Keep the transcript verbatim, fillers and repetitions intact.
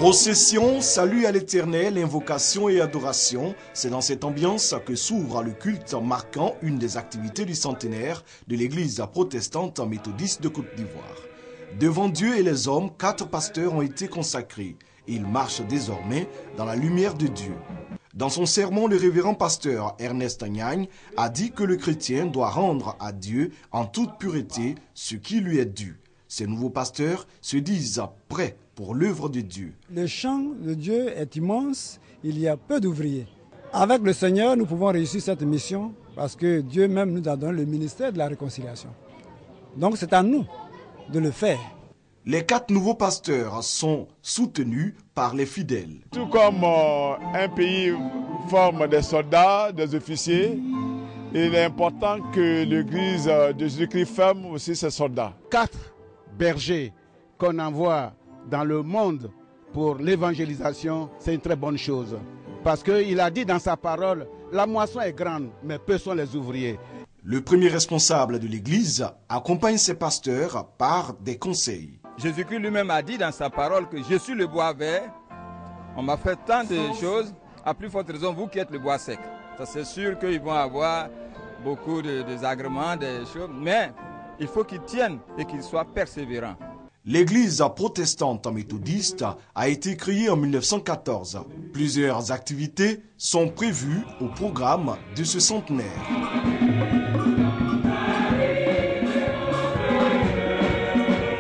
Procession, salut à l'Éternel, invocation et adoration. C'est dans cette ambiance que s'ouvre le culte marquant une des activités du centenaire de l'église protestante méthodiste de Côte d'Ivoire. Devant Dieu et les hommes, quatre pasteurs ont été consacrés. Ils marchent désormais dans la lumière de Dieu. Dans son sermon, le révérend pasteur Ernest Nyagne a dit que le chrétien doit rendre à Dieu en toute pureté ce qui lui est dû. Ces nouveaux pasteurs se disent prêts pour l'œuvre de Dieu. Le champ de Dieu est immense, il y a peu d'ouvriers. Avec le Seigneur, nous pouvons réussir cette mission parce que Dieu même nous a donné le ministère de la réconciliation. Donc c'est à nous de le faire. Les quatre nouveaux pasteurs sont soutenus par les fidèles. Tout comme euh, un pays forme des soldats, des officiers, il est important que l'Église de Jésus-Christ forme aussi ses soldats. Quatre bergers qu'on envoie dans le monde pour l'évangélisation, c'est une très bonne chose. Parce qu'il a dit dans sa parole, la moisson est grande, mais peu sont les ouvriers. Le premier responsable de l'Église accompagne ses pasteurs par des conseils. Jésus-Christ lui-même a dit dans sa parole que je suis le bois vert. On m'a fait tant de choses, à plus forte raison vous qui êtes le bois sec. Ça c'est sûr qu'ils vont avoir beaucoup de désagréments, des choses, mais il faut qu'ils tiennent et qu'ils soient persévérants. L'église protestante méthodiste a été créée en mille neuf cent quatorze. Plusieurs activités sont prévues au programme de ce centenaire.